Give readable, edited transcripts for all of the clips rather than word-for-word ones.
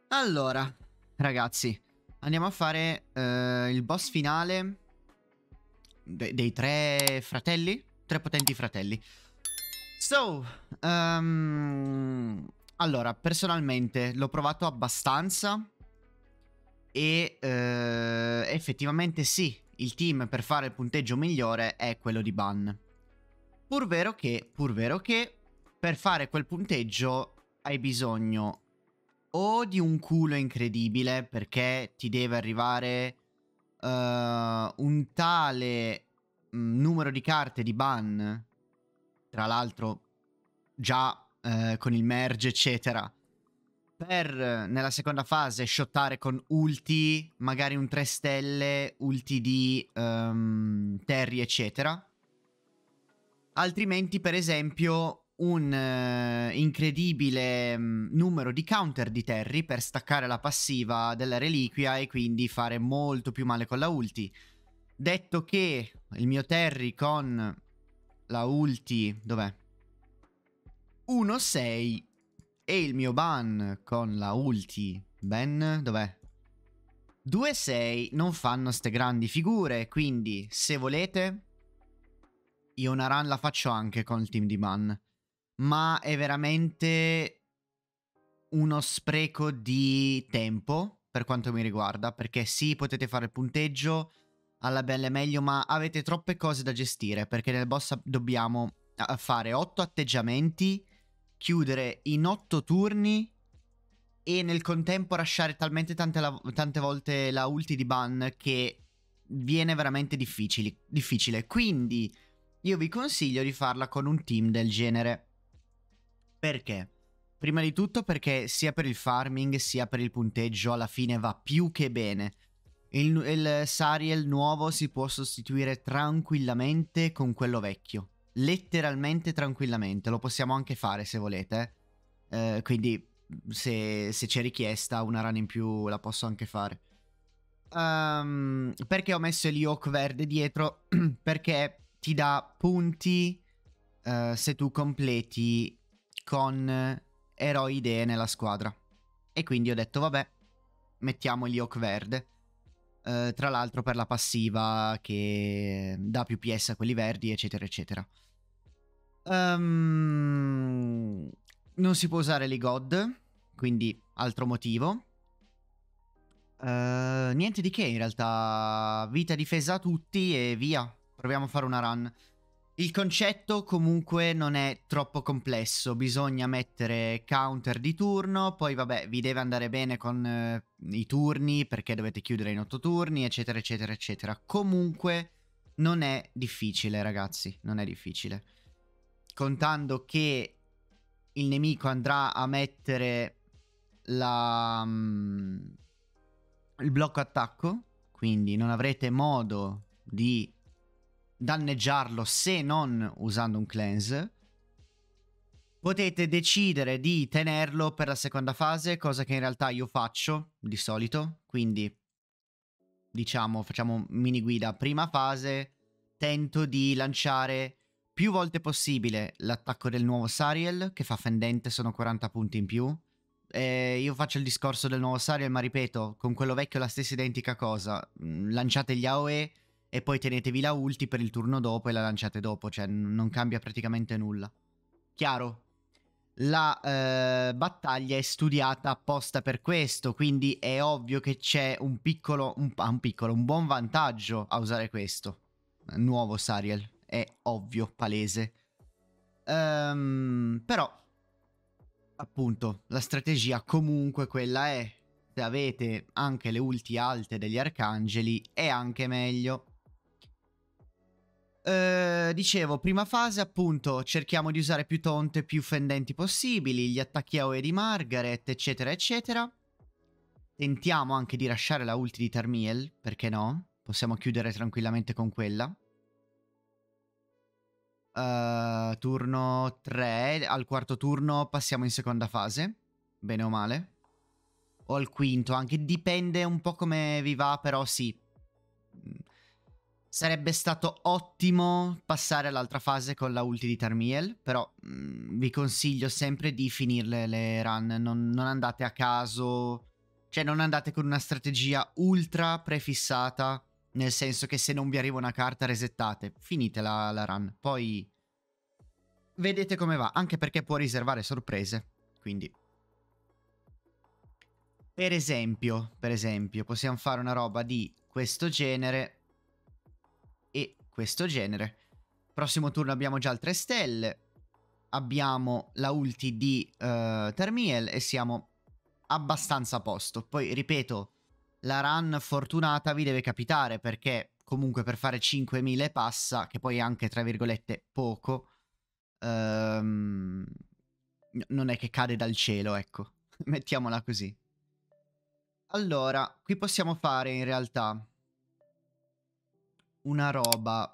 Allora, ragazzi, andiamo a fare il boss finale dei tre fratelli, tre potenti fratelli. So, allora, personalmente l'ho provato abbastanza e effettivamente sì, il team per fare il punteggio migliore è quello di Ban. Pur vero che per fare quel punteggio hai bisogno o di un culo incredibile, perché ti deve arrivare un tale numero di carte di ban, tra l'altro già con il merge eccetera, per nella seconda fase shottare con ulti, magari un 3 stelle, ulti di Terry eccetera. Altrimenti, per esempio, un incredibile numero di counter di Terry per staccare la passiva della reliquia e quindi fare molto più male con la ulti. Detto che il mio Terry con la ulti, dov'è? 1-6 e il mio Ban con la ulti, ben, dov'è? 2-6 non fanno ste grandi figure, quindi se volete io una run la faccio anche con il team di Ban, ma è veramente uno spreco di tempo per quanto mi riguarda, perché sì, potete fare il punteggio alla bella e meglio, ma avete troppe cose da gestire, perché nel boss dobbiamo fare 8 atteggiamenti, chiudere in 8 turni e nel contempo rushare talmente tante volte la ulti di Ban che viene veramente difficile. Quindi io vi consiglio di farla con un team del genere. Perché? Prima di tutto perché sia per il farming sia per il punteggio alla fine va più che bene. Il Sariel nuovo si può sostituire tranquillamente con quello vecchio. Letteralmente tranquillamente. Lo possiamo anche fare se volete. Quindi se c'è richiesta una run in più la posso anche fare. Perché ho messo il yoke verde dietro? Perché ti dà punti se tu completi con eroi idee nella squadra. E quindi ho detto vabbè, mettiamo il yoke verde. Tra l'altro per la passiva che dà più PS a quelli verdi eccetera eccetera. Non si può usare l'E-God, quindi altro motivo. Niente di che in realtà, vita difesa a tutti e via, proviamo a fare una run. Il concetto comunque non è troppo complesso, bisogna mettere counter di turno, poi vabbè vi deve andare bene con i turni perché dovete chiudere in 8 turni eccetera eccetera eccetera. Comunque non è difficile ragazzi, non è difficile. Contando che il nemico andrà a mettere il blocco attacco, quindi non avrete modo di danneggiarlo se non usando un cleanse. Potete decidere di tenerlo per la seconda fase, cosa che in realtà io faccio di solito, quindi diciamo facciamo mini guida prima fase, tento di lanciare più volte possibile l'attacco del nuovo Sariel che fa fendente, sono 40 punti in più. Io faccio il discorso del nuovo Sariel, ma ripeto, con quello vecchio è la stessa identica cosa. Lanciate gli AOE e poi tenetevi la ulti per il turno dopo e la lanciate dopo, cioè non cambia praticamente nulla. Chiaro? La battaglia è studiata apposta per questo, quindi è ovvio che c'è un buon vantaggio a usare questo. Nuovo Sariel, è ovvio, palese. Però appunto, la strategia comunque quella è. Se avete anche le ulti alte degli arcangeli è anche meglio. Dicevo, prima fase appunto cerchiamo di usare più tonte, più fendenti possibili, gli attacchi AOE di Margaret, eccetera, eccetera. Tentiamo anche di rushare la ulti di Tarmiel, perché no? Possiamo chiudere tranquillamente con quella. Turno 3, al quarto turno passiamo in seconda fase, bene o male. O al quinto, anche dipende un po' come vi va, però sì. Sarebbe stato ottimo passare all'altra fase con la ulti di Tarmiel, però vi consiglio sempre di finirle le run, non andate a caso Cioè non andate con una strategia ultra prefissata, nel senso che se non vi arriva una carta resettate, finite la run. Poi vedete come va, anche perché può riservare sorprese, quindi... Per esempio, possiamo fare una roba di questo genere e questo genere. Prossimo turno abbiamo già il 3 stelle, abbiamo la ulti di Termiel e siamo abbastanza a posto. Poi, ripeto, la run fortunata vi deve capitare perché comunque per fare 5.000 e passa, che poi è anche tra virgolette poco, non è che cade dal cielo, ecco. Mettiamola così. Allora, qui possiamo fare in realtà una roba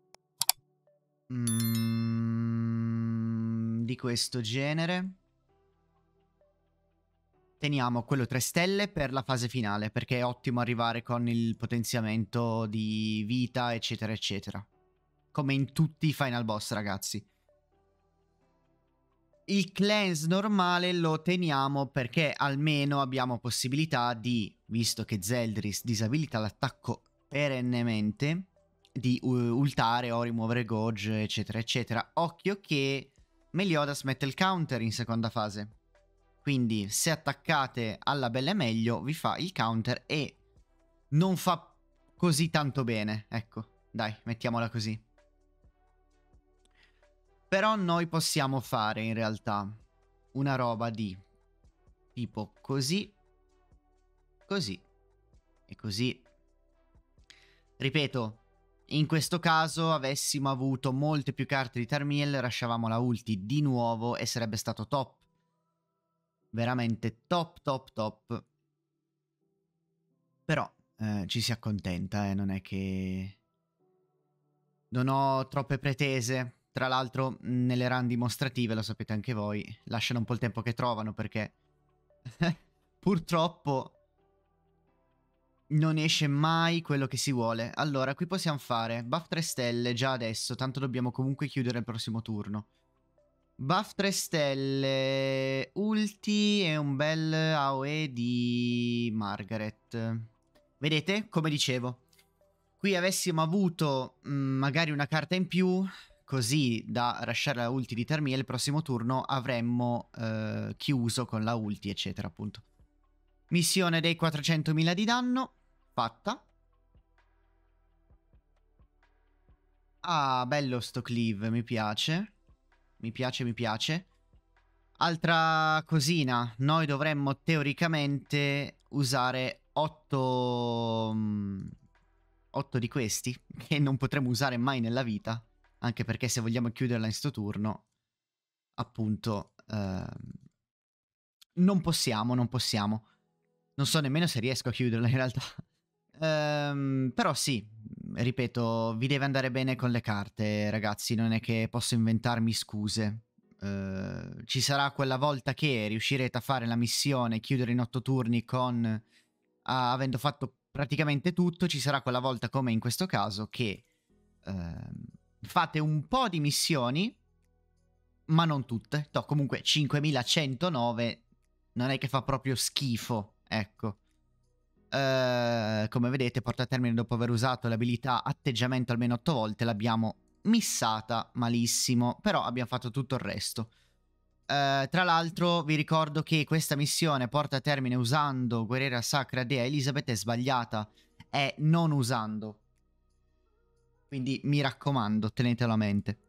di questo genere. Teniamo quello 3 stelle per la fase finale, perché è ottimo arrivare con il potenziamento di vita, eccetera, eccetera. Come in tutti i final boss, ragazzi. Il cleanse normale lo teniamo perché almeno abbiamo possibilità di, visto che Zeldris disabilita l'attacco perennemente, di ultare o rimuovere Gouge, eccetera, eccetera. Occhio che Meliodas mette il counter in seconda fase. Quindi se attaccate alla bella e meglio vi fa il counter e non fa così tanto bene. Ecco, dai, mettiamola così. Però noi possiamo fare in realtà una roba di tipo così, così e così. Ripeto, in questo caso avessimo avuto molte più carte di Tarmiel, lasciavamo la ulti di nuovo e sarebbe stato top. Veramente top, top, top. Però ci si accontenta, non è che... Non ho troppe pretese. Tra l'altro, nelle run dimostrative, lo sapete anche voi, lasciano un po' il tempo che trovano perché purtroppo non esce mai quello che si vuole. Allora, qui possiamo fare buff 3 stelle già adesso, tanto dobbiamo comunque chiudere il prossimo turno. Buff 3 stelle, ulti e un bel AOE di Margaret. Vedete? Come dicevo. Qui avessimo avuto magari una carta in più, così da lasciare la ulti di Termiel, il prossimo turno avremmo chiuso con la ulti, eccetera, appunto. Missione dei 400.000 di danno, fatta. Ah, bello sto cleave, mi piace. Mi piace, mi piace. Altra cosina, noi dovremmo teoricamente usare 8 di questi, che non potremo usare mai nella vita, anche perché se vogliamo chiuderla in sto turno, appunto, non possiamo, non possiamo. Non so nemmeno se riesco a chiuderla in realtà. Però sì, ripeto, vi deve andare bene con le carte, ragazzi, non è che posso inventarmi scuse. Ci sarà quella volta che riuscirete a fare la missione, chiudere in 8 turni con... avendo fatto praticamente tutto, ci sarà quella volta come in questo caso che fate un po' di missioni, ma non tutte. No, comunque 5109 non è che fa proprio schifo, ecco. Come vedete, porta a termine dopo aver usato l'abilità atteggiamento almeno 8 volte, l'abbiamo missata malissimo, però abbiamo fatto tutto il resto. Tra l'altro vi ricordo che questa missione porta a termine usando Guerriera Sacra Dea Elisabeth, è sbagliata, è non usando. Quindi mi raccomando, tenetelo a mente.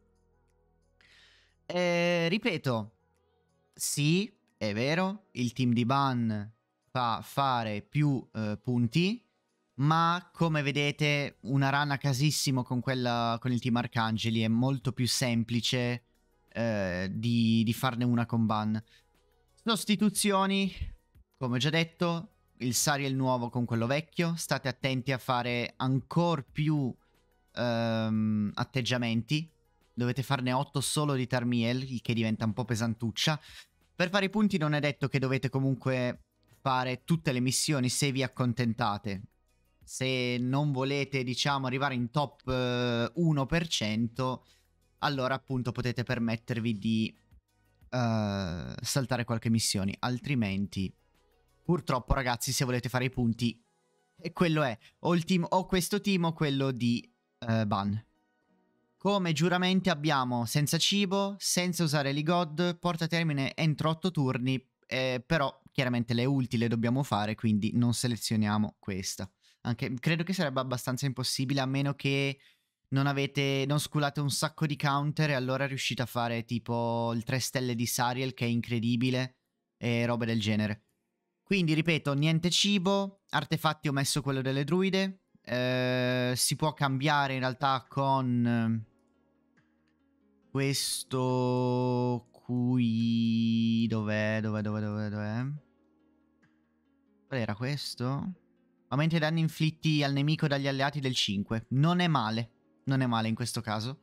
Ripeto, sì, è vero, il team di Ban fa fare più punti, ma come vedete una run a casissimo con il team Arcangeli è molto più semplice di farne una con Ban. Sostituzioni, come ho già detto, il Sariel nuovo con quello vecchio, state attenti a fare ancora più atteggiamenti. Dovete farne 8 solo di Tarmiel, il che diventa un po' pesantuccia. Per fare i punti non è detto che dovete comunque fare tutte le missioni se vi accontentate. Se non volete, diciamo, arrivare in top 1%, allora appunto potete permettervi di saltare qualche missione. Altrimenti Purtroppo, ragazzi, se volete fare i punti, quello è o questo team o quello di Ban. Come giuramenti abbiamo senza cibo, senza usare l'Igod, porta a termine entro 8 turni, però chiaramente le ulti le dobbiamo fare, quindi non selezioniamo questa. Anche, credo che sarebbe abbastanza impossibile, a meno che non sculate un sacco di counter e allora riuscite a fare tipo il 3 stelle di Sariel, che è incredibile, e robe del genere. Quindi, ripeto, niente cibo, artefatti ho messo quello delle druide, si può cambiare in realtà con questo qui... Dov'è? Qual era questo? Aumenta i danni inflitti al nemico dagli alleati del 5. Non è male. Non è male in questo caso.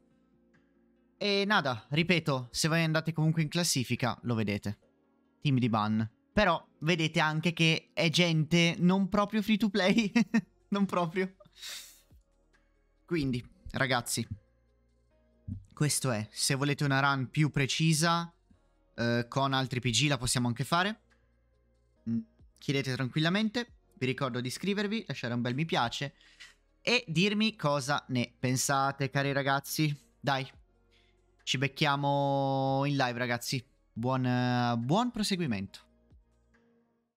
E nada, ripeto, se voi andate comunque in classifica, lo vedete. Team di ban. Però vedete anche che è gente non proprio free to play. Non proprio. Quindi, ragazzi, questo è. Se volete una run più precisa, con altri PG la possiamo anche fare. Chiedete tranquillamente. Vi ricordo di iscrivervi, lasciare un bel mi piace e dirmi cosa ne pensate, cari ragazzi. Dai, ci becchiamo in live, ragazzi. Buon proseguimento.